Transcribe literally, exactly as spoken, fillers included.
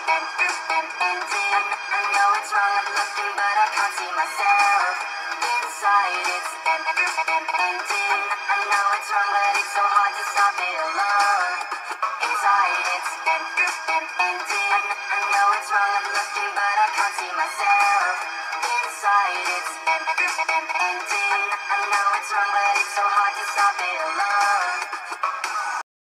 empty. I know it's wrong, I'm looking, but I can't see myself. Inside it's empty. I know it's wrong, but it's so hard to stop it alone. Inside it's empty. I know it's wrong, I'm looking, but I can't see myself. Inside it's empty. I know it's wrong, but it's so hard to stop it alone.